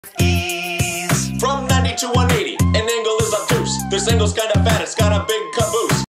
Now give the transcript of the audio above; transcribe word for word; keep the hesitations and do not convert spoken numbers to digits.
Ease. From ninety to one eighty, an angle is obtuse. This angle's kinda fat, it's got a big caboose.